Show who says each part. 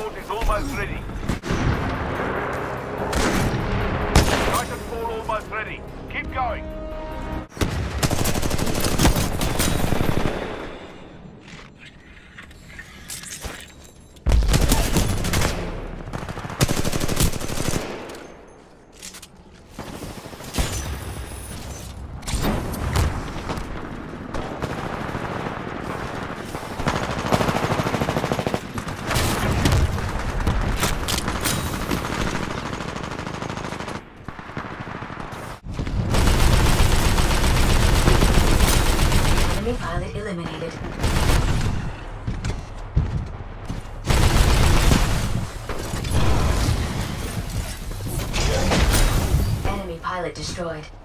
Speaker 1: support is almost ready. Titanfall almost ready. Keep going.
Speaker 2: Enemy pilot eliminated. Enemy pilot destroyed.